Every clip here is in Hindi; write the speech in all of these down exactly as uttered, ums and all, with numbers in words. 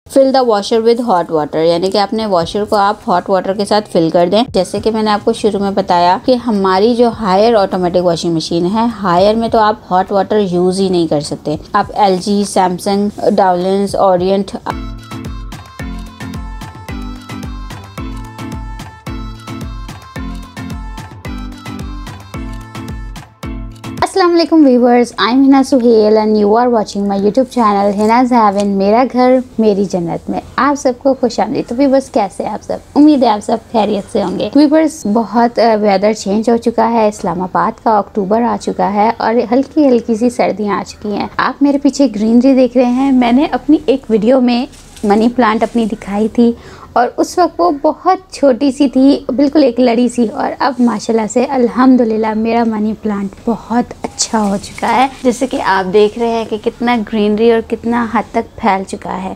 Fill the washer with hot water, यानी कि अपने वॉशर को आप हॉट वाटर के साथ फिल कर दें। जैसे कि मैंने आपको शुरू में बताया कि हमारी जो हायर ऑटोमेटिक वॉशिंग मशीन है, हायर में तो आप हॉट वाटर यूज ही नहीं कर सकते। आप एलजी, सैमसंग, डावलिंस, ओरिएंट अस्सलाम वालेकुम viewers, I am Hina Suhail and you are watching my YouTube channel Hina's Heaven, मेरा घर मेरी जन्नत में आप सबको खुशामदीद। तो व्यूअर्स, कैसे आप सब? उम्मीद है आप सब खैरियत से होंगे। व्यूअर्स, बहुत वेदर चेंज हो चुका है, इस्लामाबाद का अक्टूबर आ चुका है और हल्की हल्की सी सर्दियाँ आ चुकी हैं। आप मेरे पीछे ग्रीनरी देख रहे हैं। मैंने अपनी एक वीडियो में मनी प्लांट अपनी दिखाई थी और उस वक्त वो बहुत छोटी सी थी, बिल्कुल एक लड़ी सी, और अब माशाल्लाह से अल्हम्दुलिल्लाह मेरा मनी प्लांट बहुत अच्छा हो चुका है। जैसे कि आप देख रहे हैं कि कितना ग्रीनरी और कितना हद तक फैल चुका है।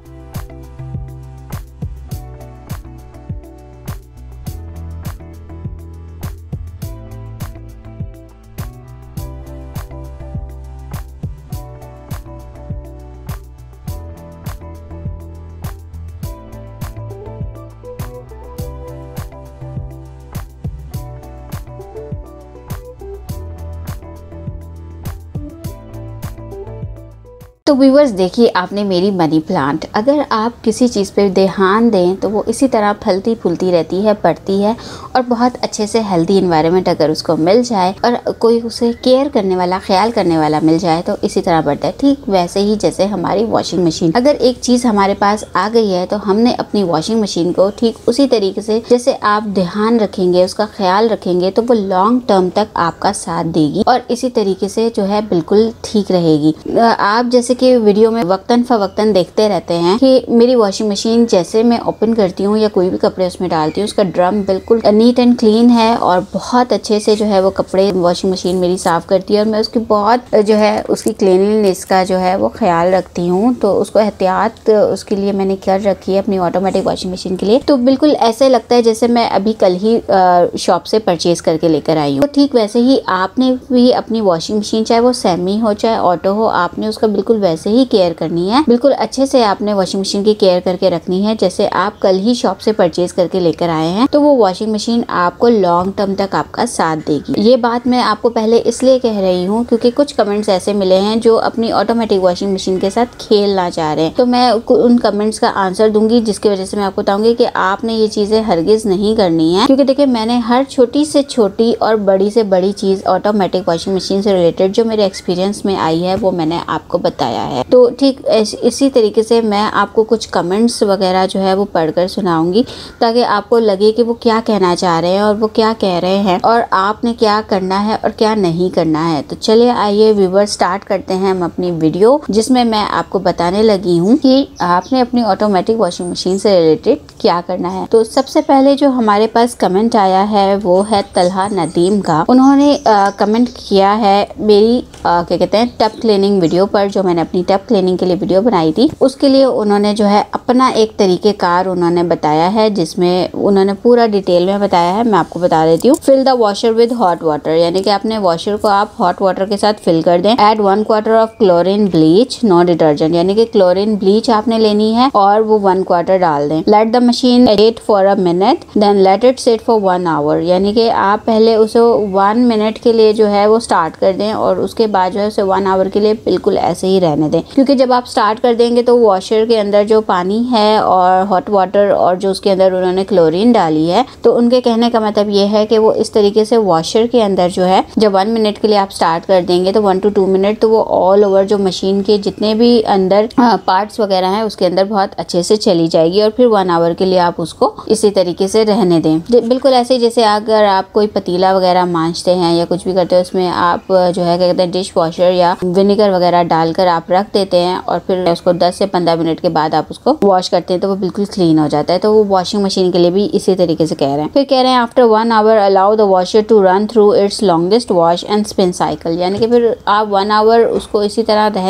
तो व्यूअर्स, देखिए आपने मेरी मनी प्लांट, अगर आप किसी चीज़ पे ध्यान दें तो वो इसी तरह फलती फूलती रहती है, बढ़ती है और बहुत अच्छे से हेल्दी इन्वायरमेंट अगर उसको मिल जाए और कोई उसे केयर करने वाला, ख्याल करने वाला मिल जाए तो इसी तरह बढ़ता है। ठीक वैसे ही जैसे हमारी वॉशिंग मशीन, अगर एक चीज़ हमारे पास आ गई है तो हमने अपनी वॉशिंग मशीन को ठीक उसी तरीके से जैसे आप ध्यान रखेंगे, उसका ख्याल रखेंगे तो वो लॉन्ग टर्म तक आपका साथ देगी और इसी तरीके से जो है बिल्कुल ठीक रहेगी। आप जैसे कि वीडियो में वक्तन फवक्तन देखते रहते हैं कि मेरी वॉशिंग मशीन जैसे मैं ओपन करती हूँ या कोई भी कपड़े उसमें डालती हूँ, उसका ड्रम बिल्कुल नीट एंड क्लीन है और बहुत अच्छे से जो है वो कपड़े वॉशिंग मशीन मेरी साफ करती है और मैं उसकी बहुत जो है उसकी क्लीनलीनेस का जो है वो ख्याल रखती हूँ। तो उसको एहतियात उसके लिए मैंने कर रखी है अपनी ऑटोमेटिक वॉशिंग मशीन के लिए। तो बिल्कुल ऐसे लगता है जैसे मैं अभी कल ही शॉप से परचेज करके लेकर आई हूँ। तो ठीक वैसे ही आपने भी अपनी वॉशिंग मशीन, चाहे वो सेमी हो चाहे ऑटो हो, आपने उसका बिल्कुल वैसे ही केयर करनी है। बिल्कुल अच्छे से आपने वॉशिंग मशीन की केयर करके रखनी है जैसे आप कल ही शॉप से परचेज करके लेकर आए हैं। तो वो वॉशिंग मशीन आपको लॉन्ग टर्म तक आपका साथ देगी। ये बात मैं आपको पहले इसलिए कह रही हूँ क्योंकि कुछ कमेंट्स ऐसे मिले हैं जो अपनी ऑटोमेटिक वॉशिंग मशीन के साथ खेलना चाह रहे हैं। तो मैं उन कमेंट्स का आंसर दूंगी जिसकी वजह से मैं आपको बताऊंगी कि आपने ये चीजें हरगिज नहीं करनी है। क्योंकि देखिए, मैंने हर छोटी से छोटी और बड़ी से बड़ी चीज ऑटोमेटिक वॉशिंग मशीन से रिलेटेड जो मेरे एक्सपीरियंस में आई है वो मैंने आपको बताया है। तो ठीक इसी तरीके से मैं आपको कुछ कमेंट्स वगैरह जो है वो पढ़कर सुनाऊंगी ताकि आपको लगे कि वो क्या कहना चाह रहे हैं और वो क्या कह रहे हैं और आपने क्या करना है और क्या नहीं करना है। तो चलिए आइए व्यूअर्स, स्टार्ट करते हैं हम अपनी वीडियो, जिसमें मैं आपको बताने लगी हूँ कि आपने अपनी ऑटोमेटिक वॉशिंग मशीन से रिलेटेड क्या करना है। तो सबसे पहले जो हमारे पास कमेंट आया है वो है तलहा नदीम का। उन्होंने कमेंट किया है मेरी आ, क्या कहते हैं टब क्लीनिंग वीडियो पर, जो मैंने अपनी टब क्लीनिंग के लिए वीडियो बनाई थी। उसके लिए उन्होंने जो है अपना एक तरीकेकार उन्होंने बताया है जिसमें उन्होंने पूरा डिटेल में बताया है। मैं आपको बता देती हूँ। Fill the washer with hot water, यानी कि अपने वॉशर को आप हॉट वाटर के साथ फिल कर दें। Add one quarter of chlorine bleach, no detergent, यानी कि क्लोरीन ब्लीच आपने लेनी है और वो वन क्वार्टर डाल दें। Let the machine wait for a minute, then let it set for one hour, यानी कि आप पहले उसे वन मिनट के लिए जो है वो स्टार्ट कर दें और उसके बाद जो है उसे वन आवर के लिए बिल्कुल ऐसे ही रहने दें। क्योंकि जब आप स्टार्ट कर देंगे तो वॉशर के अंदर जो पानी है और हॉट वाटर और जो उसके अंदर उन्होंने क्लोरीन डाली है, तो उनके कहने का मतलब ये है कि वो इस तरीके से वॉशर के अंदर जो है जब वन मिनट के लिए आप स्टार्ट कर देंगे तो वन टू टू मिनट तो वो ऑल ओवर जो मशीन के जितने भी अंदर पार्ट्स वगैरह हैं उसके अंदर बहुत अच्छे से चली जाएगी और फिर वन आवर के लिए आप उसको इसी तरीके से रहने दें। बिल्कुल ऐसे जैसे अगर आप कोई पतीला वगैरह मांजते हैं या कुछ भी करते हैं उसमें आप जो है क्या कहते हैं डिश वॉशर या विनेगर वगैरह डालकर आप रख देते हैं और फिर उसको दस से पंद्रह मिनट के बाद आप उसको वॉश करते हैं तो वो बिल्कुल क्लीन हो जाता है। तो वो वॉशिंग मशीन के लिए भी इसी तरीके से कह रहे हैं। फिर कह रहे हैं after one hour allow the washer to run through its longest wash and spin cycle, यानी कि फिर आप वन आवर उसको इसी तरह रहने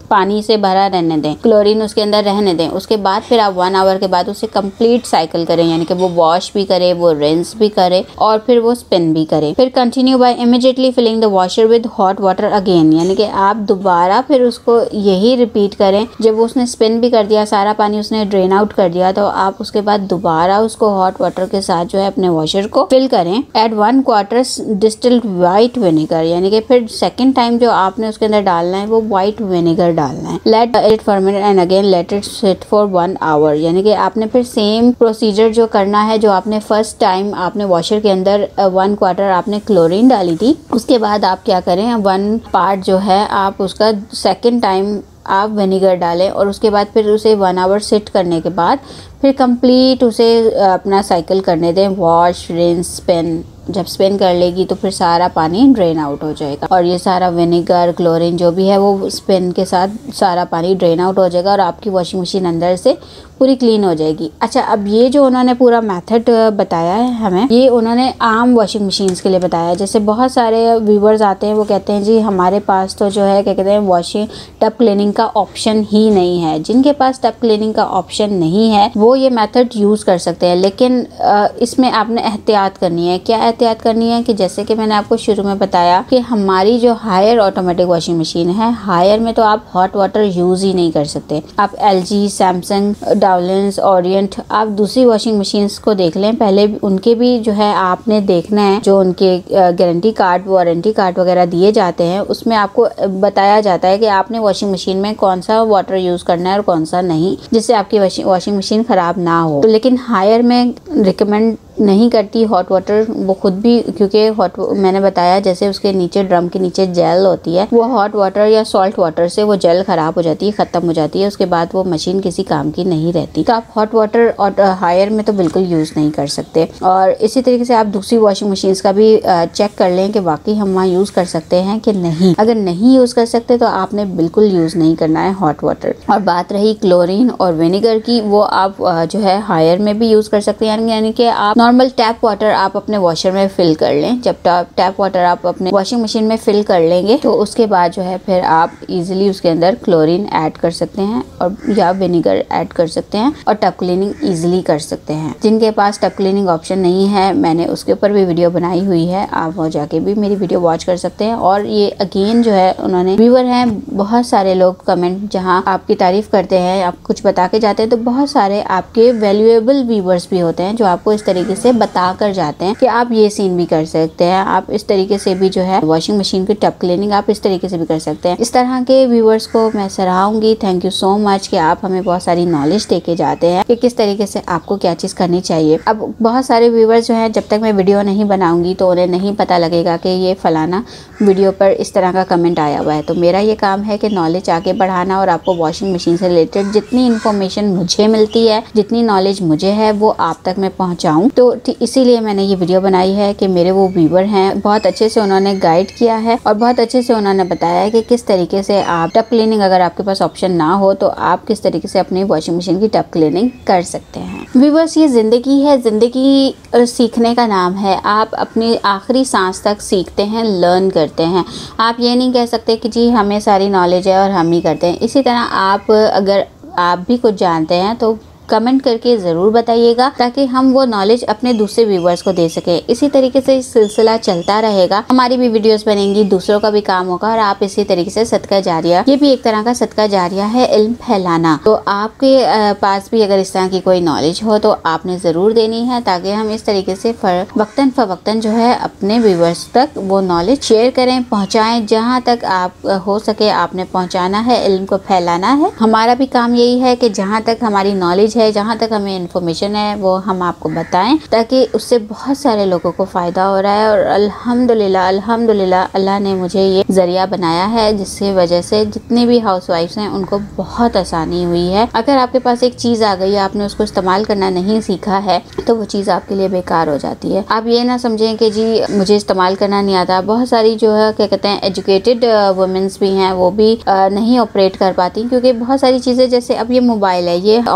पानी से भरा रहने दें, क्लोरीन उसके अंदर रहने दें। उसके बाद फिर आप वन आवर के बाद उसे कंप्लीट साइकिल करें, यानी कि वो वॉश भी करे, वो रिंस भी करे और फिर वो स्पिन भी करे। फिर continue by immediately filling the washer with hot water again, यानी कि आप दोबारा फिर उसको यही रिपीट करें। जब उसने स्पिन भी कर दिया, सारा पानी उसने ड्रेन आउट कर दिया, तो आप उसके बाद दोबारा उसको हॉट वाटर के साथ जो है अपने वॉशर को फिल करें। Add one quarter distilled white vinegar, यानी कि फिर सेकेंड टाइम जो आपने उसके अंदर डालना है वो व्हाइट विनेगर डालना है। Let it ferment and again let it sit for one hour, यानी कि आपने फिर सेम प्रोसीजर जो करना है जो आपने फर्स्ट टाइम आपने वॉशर के अंदर वन क्वार्टर आपने क्लोरीन डाली थी, उसके बाद आप क्या करें, वन पार्ट जो है आप उसका सेकेंड टाइम आप विनेगर डालें और उसके बाद फिर उसे वन आवर सिट करने के बाद फिर कंप्लीट उसे अपना साइकिल करने दें। Wash, rinse, spin. जब स्पिन कर लेगी तो फिर सारा पानी ड्रेन आउट हो जाएगा और ये सारा विनेगर, क्लोरीन जो भी है वो स्पिन के साथ सारा पानी ड्रेन आउट हो जाएगा और आपकी वॉशिंग मशीन अंदर से पूरी क्लीन हो जाएगी। अच्छा, अब ये जो उन्होंने पूरा मेथड बताया है हमें, ये उन्होंने आम वॉशिंग मशीन्स के लिए बताया है। जैसे बहुत सारे व्यूवर्स आते हैं, वो कहते हैं जी हमारे पास तो जो है क्या कहते हैं वॉशिंग टब क्लीनिंग का ऑप्शन ही नहीं है। जिनके पास टब क्लीनिंग का ऑप्शन नहीं है वो ये मेथड यूज़ कर सकते हैं, लेकिन इसमें आपने एहतियात करनी है। क्या एहतियात करनी है कि जैसे कि मैंने आपको शुरू में बताया कि हमारी जो हायर ऑटोमेटिक वॉशिंग मशीन है, हायर में तो आप हॉट वाटर यूज़ ही नहीं कर सकते। आप L G, Samsung, Dawlance, Orient, आप दूसरी वॉशिंग मशीन्स को देख लें, पहले उनके भी जो है आपने देखना है, जो उनके गारंटी कार्ड, वारंटी कार्ड वगैरह दिए जाते हैं, उसमें आपको बताया जाता है कि आपने वॉशिंग मशीन में कौन सा वाटर यूज़ करना है और कौन सा नहीं, जिससे आपकी वॉशिंग मशीन ख़राब ना हो। तो लेकिन हायर में रिकमेंड नहीं करती हॉट वाटर, वो खुद भी, क्योंकि हॉट मैंने बताया जैसे उसके नीचे ड्रम के नीचे जेल होती है, वो हॉट वाटर या सॉल्ट वाटर से वो जेल खराब हो जाती है, ख़त्म हो जाती है, उसके बाद वो मशीन किसी काम की नहीं रहती। तो आप हॉट वाटर और हायर में तो बिल्कुल यूज़ नहीं कर सकते। और इसी तरीके से आप दूसरी वॉशिंग मशीन्स का भी चेक कर लें कि वाकई हम वहाँ यूज़ कर सकते हैं कि नहीं। अगर नहीं यूज़ कर सकते तो आपने बिल्कुल यूज़ नहीं करना है हॉट वाटर। और बात रही क्लोरीन और विनेगर की, वो आप जो है हायर में भी यूज़ कर सकते हैं, यानी कि आप नॉर्मल टैप वाटर आप अपने वॉशर में फिल कर लें। जब टैप वाटर आप अपने वॉशिंग मशीन में फिल कर लेंगे तो उसके बाद जो है फिर आप इजीली उसके अंदर क्लोरीन ऐड कर सकते हैं और या विनेगर ऐड कर सकते हैं और टब क्लीनिंग इजीली कर सकते हैं। जिनके पास टब क्लीनिंग ऑप्शन नहीं है, मैंने उसके ऊपर भी वीडियो बनाई हुई है, आप वहाँ जाके भी मेरी वीडियो वॉच कर सकते हैं। और ये अगेन जो है उन्होंने, व्यूवर हैं बहुत सारे लोग कमेंट जहाँ आपकी तारीफ करते हैं, आप कुछ बता के जाते हैं, तो बहुत सारे आपके वैल्यूएबल व्यूवर्स भी होते हैं जो आपको इस तरीके से बता कर जाते हैं कि आप ये सीन भी कर सकते हैं, आप इस तरीके से भी जो है वॉशिंग मशीन की टब क्लीनिंग आप इस तरीके से भी कर सकते हैं। इस तरह के व्यूवर्स को मैं सराहूंगी। थैंक यू सो मच कि आप हमें बहुत सारी नॉलेज दे के जाते हैं कि किस तरीके से आपको क्या चीज़ करनी चाहिए। अब बहुत सारे व्यूवर्स जो हैं, जब तक मैं वीडियो नहीं बनाऊंगी तो उन्हें नहीं पता लगेगा कि ये फलाना वीडियो पर इस तरह का कमेंट आया हुआ है। तो मेरा ये काम है कि नॉलेज आगे बढ़ाना और आपको वॉशिंग मशीन से रिलेटेड जितनी इन्फॉर्मेशन मुझे मिलती है, जितनी नॉलेज मुझे है, वो आप तक मैं पहुँचाऊँ। तो इसीलिए मैंने ये वीडियो बनाई है कि मेरे वो व्यूवर हैं, बहुत अच्छे से उन्होंने गाइड किया है और बहुत अच्छे से उन्होंने बताया है कि किस तरीके से आप टब क्लीनिंग, अगर आपके पास ऑप्शन ना हो तो आप किस तरीके से अपनी वॉशिंग मशीन की टब क्लीनिंग कर सकते हैं। व्यूवर्स, ये ज़िंदगी है, ज़िंदगी सीखने का नाम है। आप अपनी आखिरी सांस तक सीखते हैं, लर्न करते हैं। आप ये नहीं कह सकते कि जी हमें सारी नॉलेज है और हम ही करते हैं। इसी तरह आप, अगर आप भी कुछ जानते हैं तो कमेंट करके ज़रूर बताइएगा ताकि हम वो नॉलेज अपने दूसरे व्यूवर्स को दे सकें। इसी तरीके से इस सिलसिला चलता रहेगा, हमारी भी वीडियोस बनेंगी, दूसरों का भी काम होगा और आप इसी तरीके से सदका जारिया, ये भी एक तरह का सदका जारिया है, इल्म फैलाना। तो आपके पास भी अगर इस तरह की कोई नॉलेज हो तो आपने ज़रूर देनी है ताकि हम इस तरीके से वक्तन फ़वक्तन जो है अपने व्यूवर्स तक वो नॉलेज शेयर करें, पहुँचाएँ। जहाँ तक आप हो सके आपने पहुँचाना है, इल्म को फैलाना है। हमारा भी काम यही है कि जहाँ तक हमारी नॉलेज है, जहाँ तक हमें इन्फॉर्मेशन है, वो हम आपको बताएं ताकि उससे बहुत सारे लोगों को फ़ायदा हो रहा है। और अल्हम्दुलिल्लाह अल्हम्दुलिल्लाह अल्लाह ने मुझे ये ज़रिया बनाया है जिससे वजह से जितने भी हाउसवाइफ्स हैं उनको बहुत आसानी हुई है। अगर आपके पास एक चीज़ आ गई, आपने उसको इस्तेमाल करना नहीं सीखा है तो वो चीज़ आपके लिए बेकार हो जाती है। आप ये ना समझें कि जी मुझे इस्तेमाल करना नहीं आता। बहुत सारी जो है क्या कहते हैं एजुकेटेड वुमेन्स भी हैं, वो भी नहीं ऑपरेट कर पाती, क्योंकि बहुत सारी चीज़ें, जैसे अब ये मोबाइल है, ये ऑपरेट करना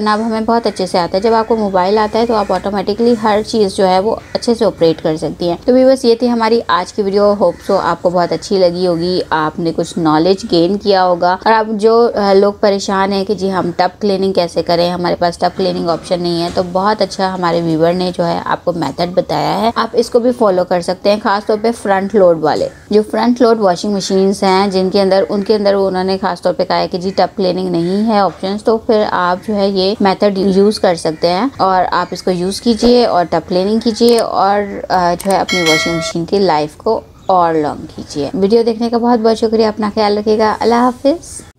करना अब हमें बहुत अच्छे से आता है। जब आपको मोबाइल आता है तो आप ऑटोमेटिकली हर चीज़ जो है वो अच्छे से ऑपरेट कर सकती हैं। तो व्यूअर्स, ये थी हमारी आज की वीडियो। होप सो आपको बहुत अच्छी लगी होगी, आपने कुछ नॉलेज गेन किया होगा। और आप जो लोग परेशान हैं कि जी हम टब क्लीनिंग कैसे करें, हमारे पास टब क्लीनिंग ऑप्शन नहीं है, तो बहुत अच्छा हमारे व्यूवर ने जो है आपको मेथड बताया है, आप इसको भी फॉलो कर सकते हैं। खासतौर पे फ्रंट लोड वाले जो फ्रंट लोड वॉशिंग मशीन्स हैं जिनके अंदर उनके अंदर उन्होंने खासतौर पे कहा है कि जी टब क्लीनिंग नहीं है ऑप्शंस, तो फिर आप जो है ये मेथड यूज़ कर सकते हैं और आप इसको यूज़ कीजिए और टब क्लीनिंग कीजिए और जो है अपनी वॉशिंग मशीन की लाइफ को और लॉन्ग कीजिए। वीडियो देखने का बहुत बहुत शुक्रिया। अपना ख्याल रखिएगा। अल्लाह हाफिज़।